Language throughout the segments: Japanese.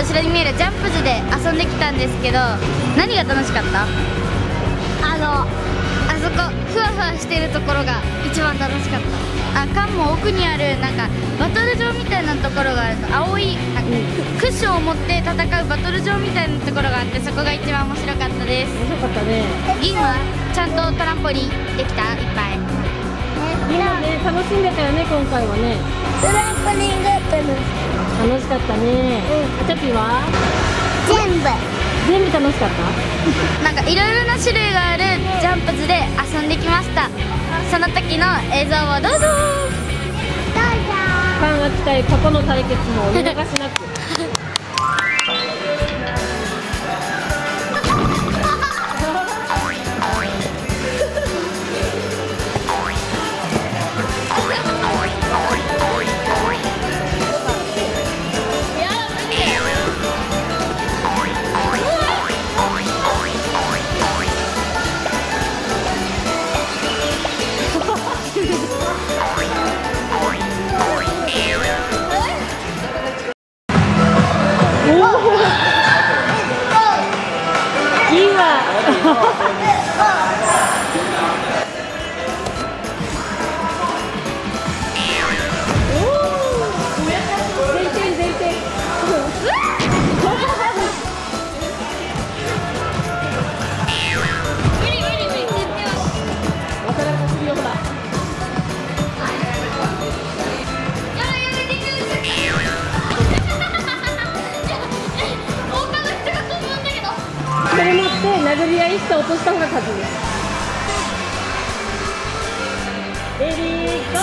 後ろに見えるジャンプ図で遊んできたんですけど、何が楽しかった？あそこふわふわしてるところが一番楽しかった。缶も奥にあるなんかバトル場みたいなところがあるの。青いなんかクッションを持って戦うバトル場みたいなところがあって、そこが一番面白かったです。 面白かったね。 銀はちゃんとトランポリンできた？いっぱいみんなね、楽しんでたよね、今回はね。 トランポリンが楽しかったね。チャピは全部楽しかった？ なんかいろいろな種類があるジャンプ図で遊んできました。その時の映像をどうぞ。 缶扱い過去の対決もお見逃しなく。それ持って殴り合いして落とした方が勝ちです。レディーゴ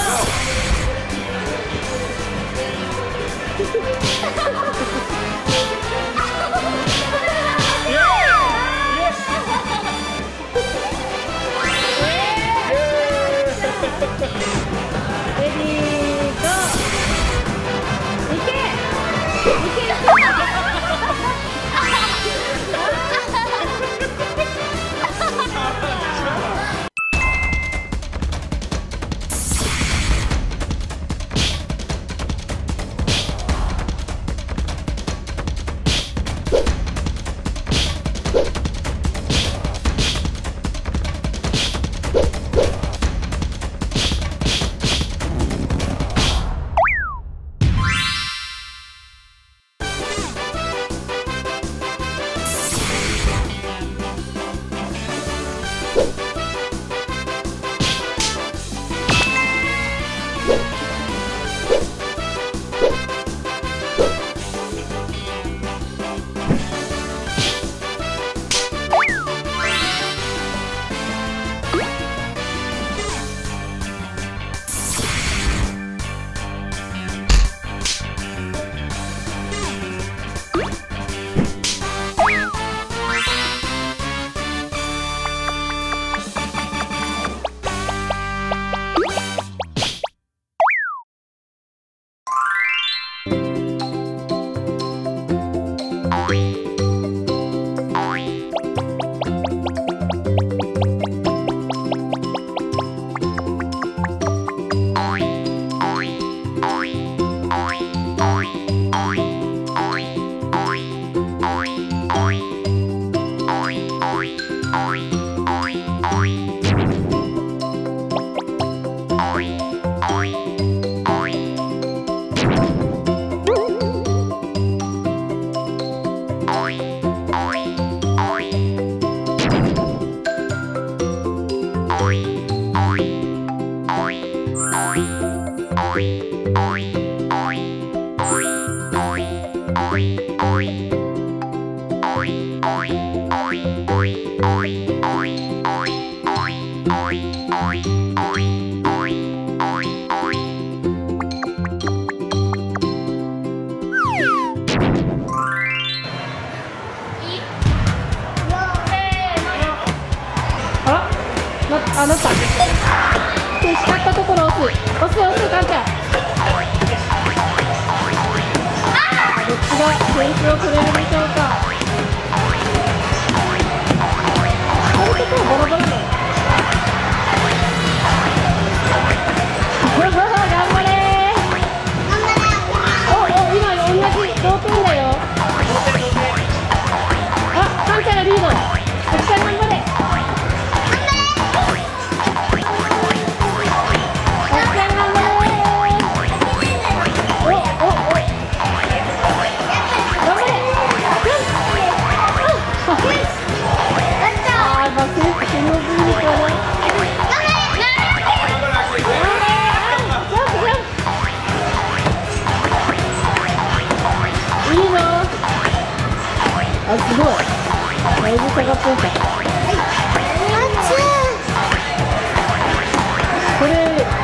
あなた。叱ったところを押す。押す、カンちゃん。どっちが点数を取れるでしょうか。このところボロボロだよ。頑張れ。お、今同じ同点だよ。 あ、すごい。だいぶ下がってた。これ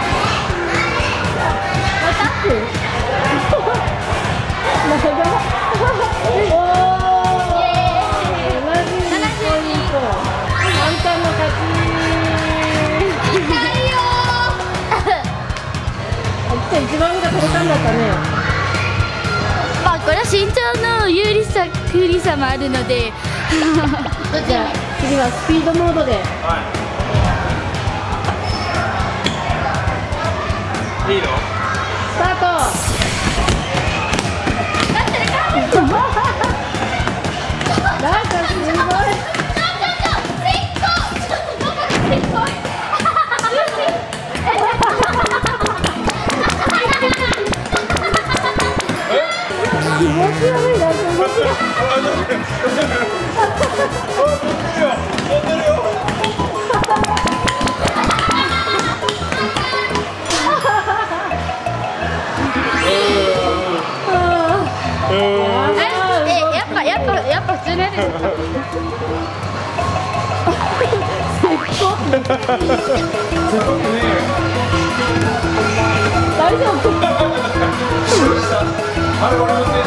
一番が取れたんだったね。 まあこれは身長の有利さ不利さもあるのでじゃあ次はスピードモードで。 いいの？ スタート。なんかすごい。気持ち悪いな、気持ち悪い。 やっぱ普通のやつですか？ 大丈夫？ あれ俺のせい